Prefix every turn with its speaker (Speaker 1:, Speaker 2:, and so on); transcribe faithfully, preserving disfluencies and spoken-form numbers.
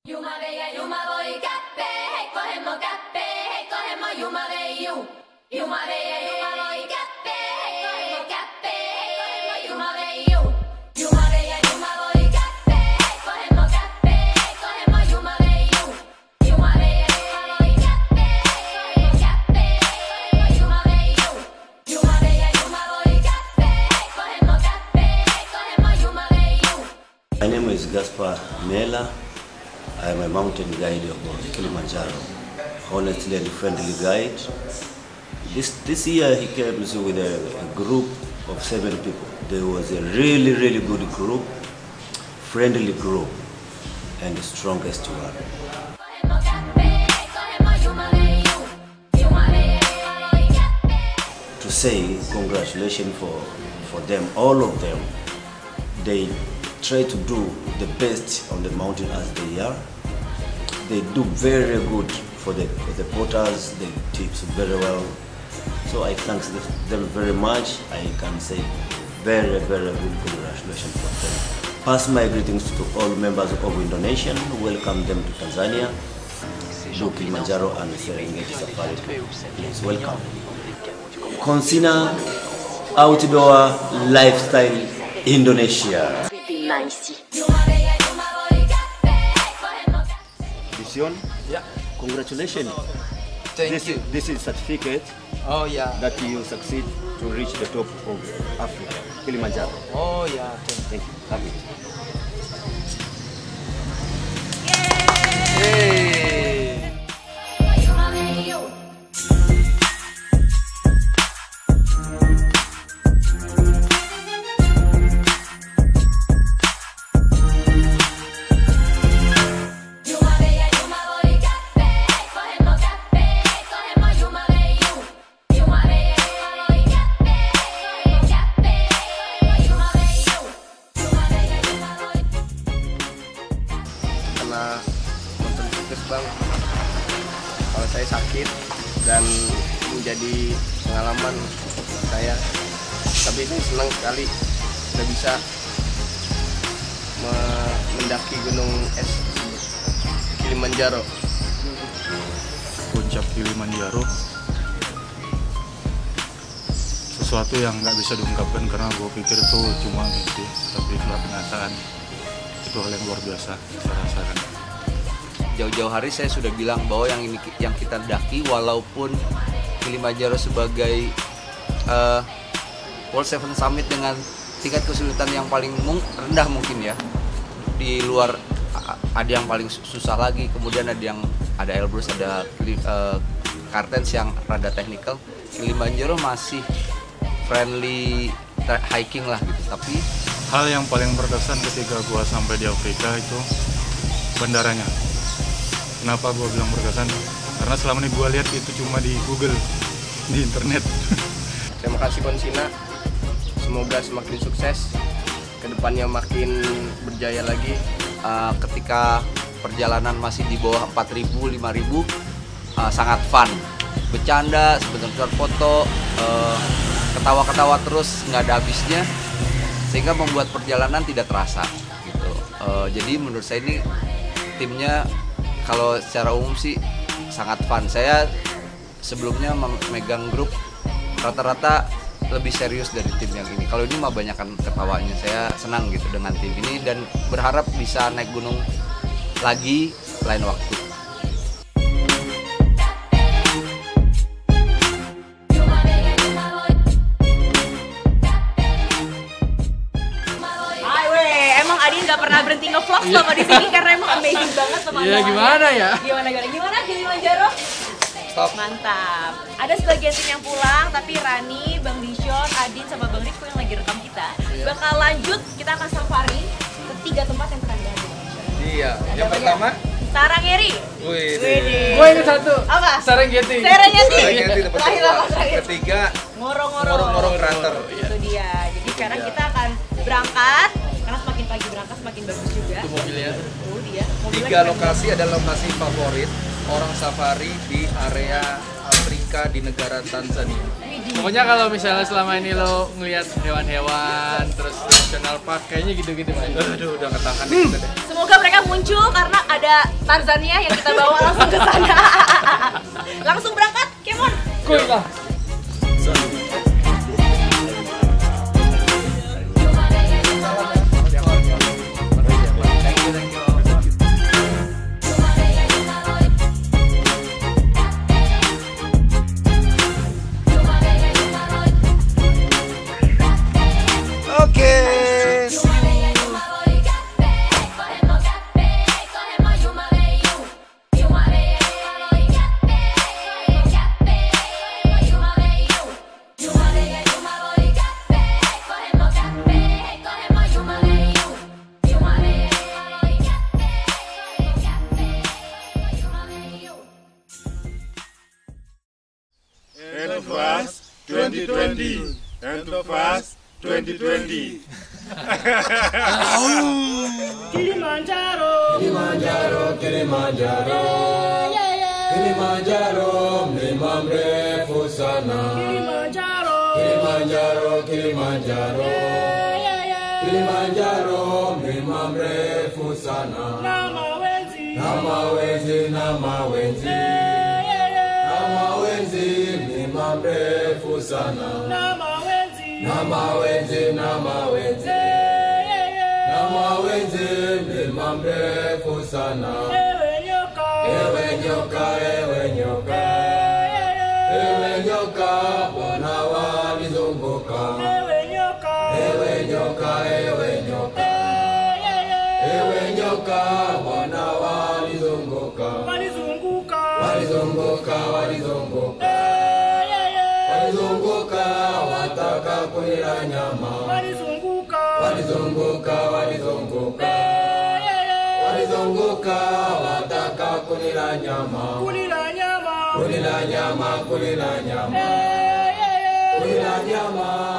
Speaker 1: My name is Gaspar Mela. I am a mountain guide of Kilimanjaro. Honestly and friendly guide. This this year he came with a, a group of seven people. There was a really really good group, friendly group, and the strongest one. To say congratulations for for them, all of them. They try to do the best on the mountain as they are. They do very good for the, for the porters, they tips very well. So I thank them very much. I can say very, very good congratulations for them. Pass my greetings to all members of Indonesia. Welcome them to Tanzania, to Kilimanjaro and Serengeti Safari. Please welcome. Consina Outdoor Lifestyle Indonesia. Vision?
Speaker 2: Yeah.
Speaker 1: Congratulations.
Speaker 2: Thank
Speaker 1: this
Speaker 2: you.
Speaker 1: Is, this is certificate.
Speaker 2: Oh yeah.
Speaker 1: That you succeed to reach the top of Africa, Kilimanjaro.
Speaker 2: Oh yeah.
Speaker 1: Thank you. Have it.
Speaker 2: Yay! Karena nonton sukses bang, kalau saya sakit dan menjadi pengalaman saya, tapi saya senang sekali sudah bisa mendaki gunung es Kilimanjaro.
Speaker 3: Puncak Kilimanjaro sesuatu yang nggak bisa diungkapkan karena gue pikir itu cuma mimpi, tapi setelah kenyataan itu hal yang luar biasa saya rasakan.
Speaker 4: Jauh-jauh hari saya sudah bilang bahwa yang ini yang kita daki, walaupun Kilimanjaro sebagai uh, World Seven Summit dengan tingkat kesulitan yang paling rendah mungkin ya, di luar ada yang paling susah lagi, kemudian ada yang ada Elbrus, ada uh, Kartens yang rada teknikal. Kilimanjaro masih friendly hiking lah gitu. Tapi
Speaker 3: hal yang paling berkesan ketika gua sampai di Afrika itu bandaranya. Kenapa gua bilang berkesan? Karena selama ini gua lihat itu cuma di Google, di internet.
Speaker 2: Terima kasih Consina, semoga semakin sukses, kedepannya makin berjaya lagi.
Speaker 4: Uh, ketika perjalanan masih di bawah empat ribu, lima ribu, uh, sangat fun, bercanda, sebentar foto, uh, ketawa-ketawa terus nggak ada habisnya, sehingga membuat perjalanan tidak terasa gitu. Uh, jadi menurut saya ini timnya kalau secara umum sih sangat fun. Saya sebelumnya memegang grup rata-rata lebih serius dari tim yang ini. Kalau ini mah banyakan ketawanya. Saya senang gitu dengan tim ini dan berharap bisa naik gunung lagi lain waktu.
Speaker 5: Emang Adin nggak pernah berhenti nge-vlog selama di sini karena emang amazing banget pemandangannya.
Speaker 2: Iya gimana ya?
Speaker 5: Gimana gimana gimana Kilimanjaro?
Speaker 2: Stop.
Speaker 5: Mantap. Ada sebagian tim yang pulang, tapi Rani, Bang Dishon, Adin sama Bang Riko yang lagi rekam kita bakal lanjut. Kita akan safari ke tiga tempat yang teranda di Indonesia.
Speaker 2: Iya. Yang pertama
Speaker 5: Sarangeri.
Speaker 2: Wih,
Speaker 5: Widih.
Speaker 2: gue ini satu.
Speaker 5: Apa?
Speaker 2: Serengeti.
Speaker 5: Serengeti.
Speaker 2: Serengeti tempat
Speaker 5: Terakhir
Speaker 2: kedua.
Speaker 5: apa terakhir?
Speaker 2: Ketiga
Speaker 5: Ngorong-ngorong.
Speaker 2: ngorong-ngorong ranter.
Speaker 5: Itu dia. Jadi sekarang kita akan berangkat karena semakin pagi berangkat semakin bagus juga.
Speaker 2: Itu mobilnya.
Speaker 5: Itu dia. Mobilnya
Speaker 2: Tiga
Speaker 5: keren
Speaker 2: lokasi adalah lokasi favorit orang safari di area
Speaker 6: Afrika di negara Tanzania. Pokoknya kalau misalnya selama ini lo ngelihat hewan-hewan terus national park kayaknya gitu-gitu Pak. Aduh, udah ketahan hmm. gitu deh.
Speaker 5: Semoga mereka muncul karena ada Tanzania yang kita bawa langsung ke sana. Langsung berangkat, Kemon.
Speaker 6: Kuy lah.
Speaker 7: Entovas twenty twenty, Entovas twenty twenty.
Speaker 8: Kilimanjaro, Kilimanjaro, Kilimanjaro, Kilimanjaro, mlima mrefu sana. Kilimanjaro, Kilimanjaro, Kilimanjaro, Kilimanjaro, mlima mrefu sana. Na mawenzi, na mawenzi, na mawenzi, na mawenzi, mlima mrefu sana. Na mawenzi, na mawenzi, na mawenzi, na mawenzi, mlima mrefu sana. Ewe nyoka, ewe nyoka, ewe nyoka, ewe nyoka, mbona wanizunguka? Ewe nyoka, ewe nyoka, ewe nyoka, ewe nyoka, mbona wanizunguka? Walizunguka, walizunguka, walizunguka, walizunguka, wataka kunila nyama. Walizunguka, walizunguka, walizunguka, walizunguka, wataka kunila nyama. Kunila nyama, kunila nyama, kunila nyama, kunila nyama.